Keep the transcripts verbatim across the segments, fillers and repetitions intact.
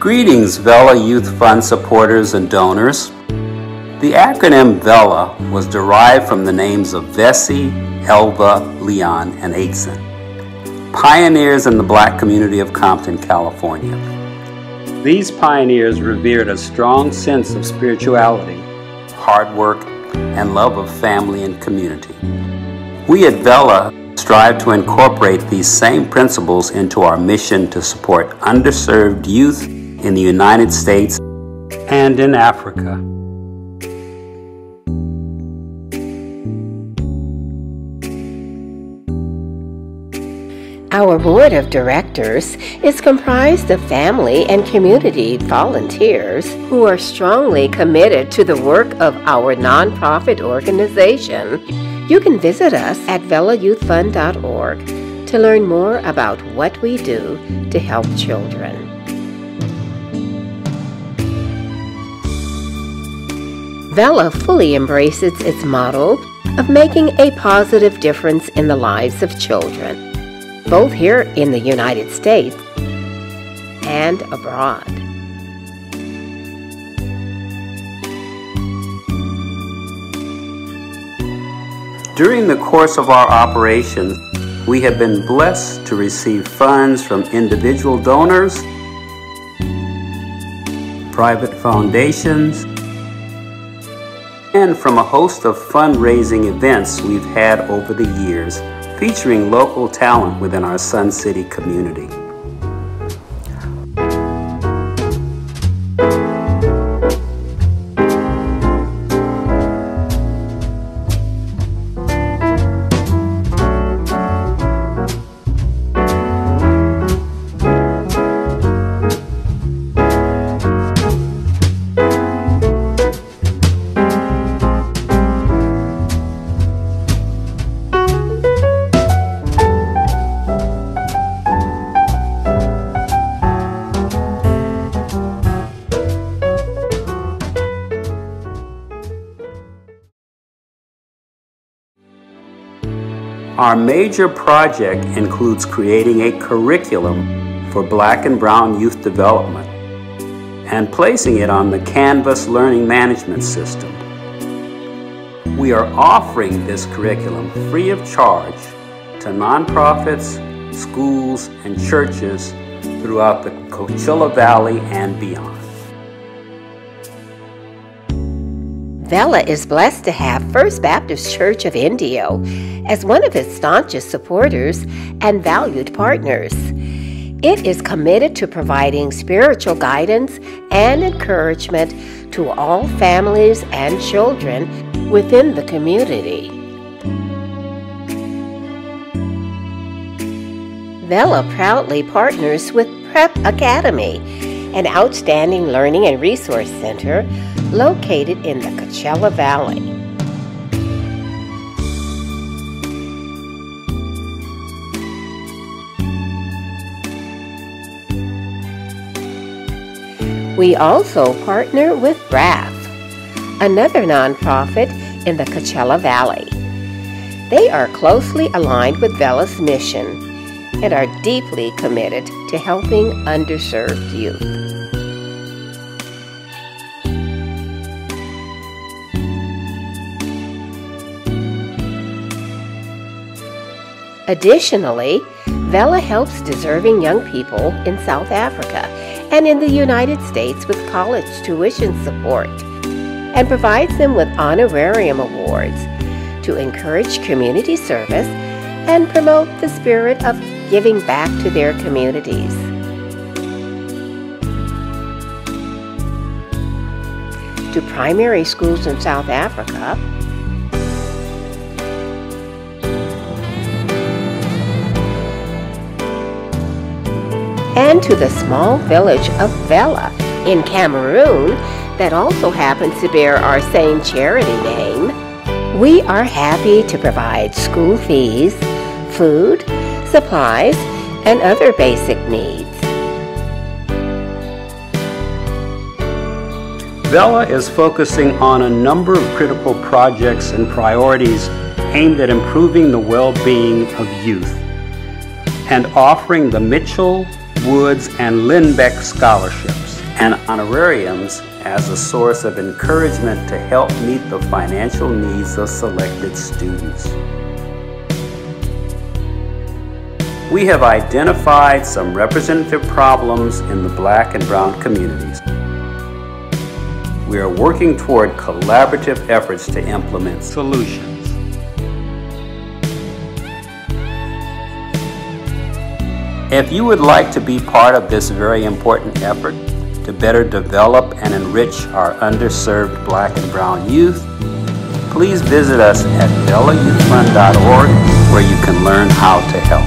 Greetings, VELA Youth Fund supporters and donors. The acronym VELA was derived from the names of Vesey, Elva, Leon, and Aitson, pioneers in the Black community of Compton, California. These pioneers revered a strong sense of spirituality, hard work, and love of family and community. We at VELA strive to incorporate these same principles into our mission to support underserved youth in the United States and in Africa. Our board of directors is comprised of family and community volunteers who are strongly committed to the work of our nonprofit organization. You can visit us at vela youth fund dot org to learn more about what we do to help children. VELA fully embraces its motto of making a positive difference in the lives of children, both here in the United States and abroad. During the course of our operations, we have been blessed to receive funds from individual donors, private foundations, and from a host of fundraising events we've had over the years, featuring local talent within our Sun City community. Our major project includes creating a curriculum for Black and Brown youth development and placing it on the Canvas learning management system. We are offering this curriculum free of charge to nonprofits, schools, and churches throughout the Coachella Valley and beyond. VELA is blessed to have First Baptist Church of Indio as one of its staunchest supporters and valued partners. It is committed to providing spiritual guidance and encouragement to all families and children within the community. VELA proudly partners with Prep Academy, an outstanding learning and resource center located in the Coachella Valley. We also partner with R A F, another nonprofit in the Coachella Valley. They are closely aligned with VELA's mission and are deeply committed to helping underserved youth. Additionally, VELA helps deserving young people in South Africa and in the United States with college tuition support and provides them with honorarium awards to encourage community service and promote the spirit of giving back to their communities. To primary schools in South Africa, and to the small village of VELA in Cameroon that also happens to bear our same charity name, we are happy to provide school fees, food, supplies, and other basic needs. VELA is focusing on a number of critical projects and priorities aimed at improving the well-being of youth and offering the Mitchell, Woods, and Lindbeck scholarships. and honorariums as a source of encouragement to help meet the financial needs of selected students. We have identified some representative problems in the Black and Brown communities. We are working toward collaborative efforts to implement solutions. If you would like to be part of this very important effort to better develop and enrich our underserved Black and Brown youth, please visit us at vela youth fund dot org, where you can learn how to help.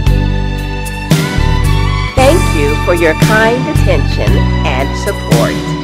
Thank you for your kind attention and support.